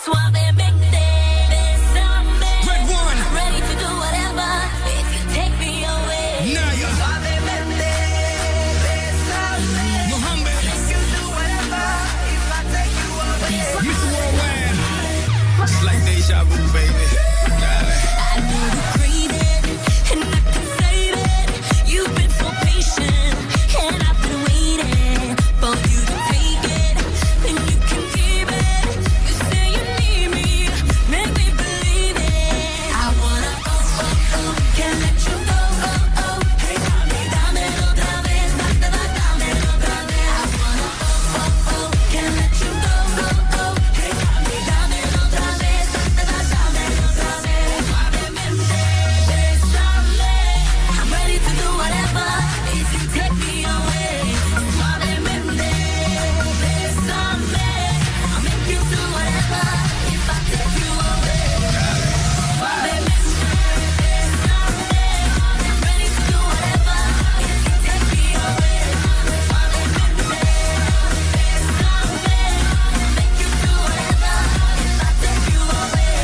Suavemente, bésame. Red One. I'm ready to do whatever if you take me away. Naya. Suavemente, bésame. Mohammed. Make you do whatever if I take you away. Mr. Worldwide. It's like deja vu, baby. I know you crave it, and I can save it. You've been so patient, and I've been waiting for you to take it. Think you can keep it. You say you need me, make me believe it. I wanna can't let you go, Hey, dámelo otra vez, dámelo otra vez. I wanna can't let you go, Hey, dámelo otra vez, dámelo otra vez. Suavemente, bésame. I'm ready to do whatever if you take me away. Suavemente, bésame. I'll make you do whatever if I take you away. Suavemente, bésame. I'm ready to do whatever if you take me away. Suavemente, bésame. I'll make you do whatever if I take you away.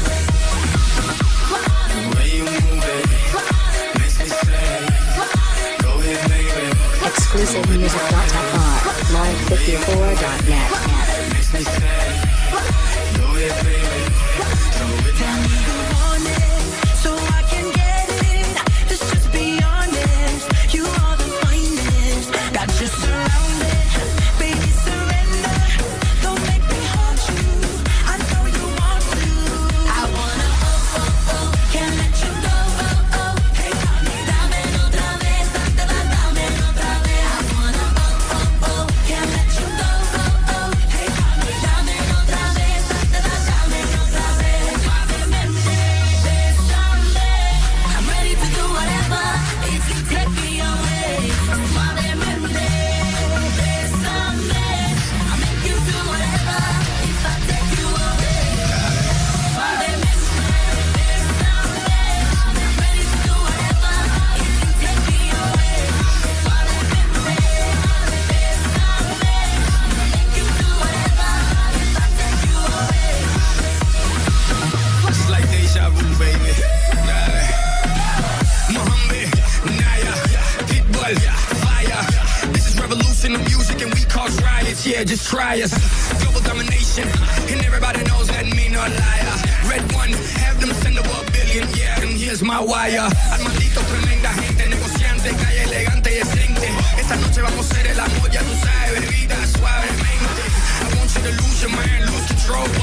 The way you move it makes me say, go ahead, baby. Exclusivemusic.fr, live54.net. Makes me say, go ahead, baby. Tell me you want it, so I can get it. Let's just be honest, you are the finest. Got you surrounded, baby surrender. Don't make me haunt you, I know you want to. I wanna can't let you go, Hey, dámelo otra vez, dámelo otra vez. I wanna can't let you go, Hey, dámelo otra vez, dámelo otra vez. Suavemente, bésame. I'm ready to do whatever if you take me away. Suavemente, bésame. I'll make you do whatever if I take you away. Suavemente, bésame. I'm ready to do whatever if you take me away. Suavemente, bésame. I'll make you do whatever if I take you away. It's like deja vu, baby. Mohammed, Naya, Pitbull, fire. This is revolution of music and we cause riots. Yeah, just try us. Global domination, and everybody knows that me no liar. Red One, have them send over $1 billion. Yeah, and here's my wire. Armandito, tremenda gente, negociante, calle elegante y decente. Esta noche vamos a hacer el amor, ya tú sabes, bebida suavemente. I want you to lose your mind, lose control.